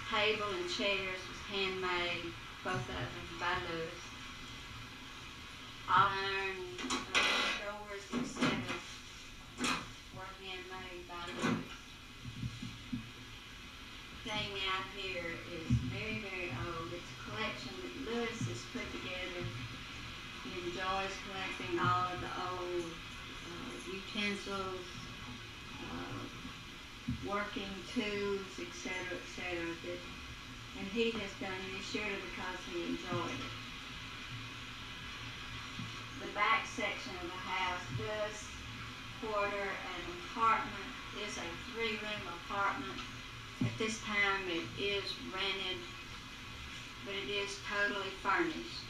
table and chairs was handmade, both of them by Lewis. Iron doors, etc. were handmade by Lewis. Thing out here is very, very old. It's a collection that Lewis has put together. He enjoys collecting all of the old utensils, working tools, etc., etc. And he has done it surely because he enjoyed it. The back section of the house does quarter an apartment. It's a 3-room apartment. At this time it is rented, but it is totally furnished.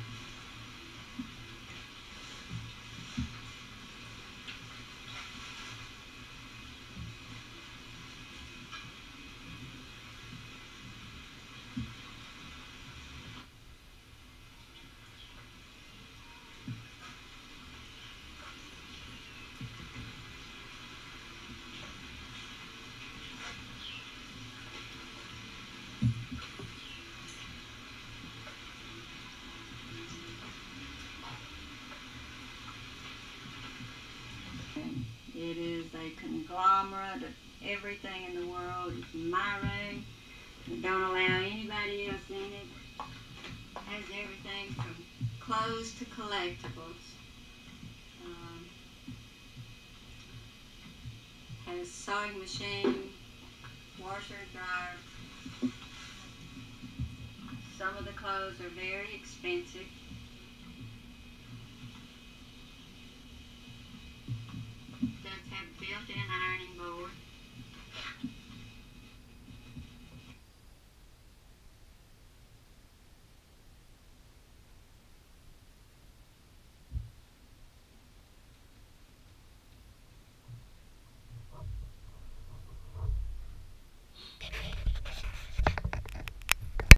It is a conglomerate of everything in the world. It's my room. We don't allow anybody else in it. Has everything from clothes to collectibles. Has sewing machine, washer, dryer. Some of the clothes are very expensive. Does have built-in ironing board.